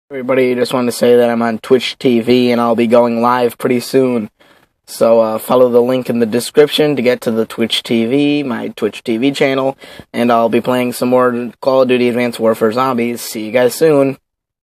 Everybody, just wanted to say that I'm on Twitch TV and I'll be going live pretty soon. So follow the link in the description to get to the Twitch TV, my Twitch TV channel, and I'll be playing some more Call of Duty Advanced Warfare Zombies. See you guys soon.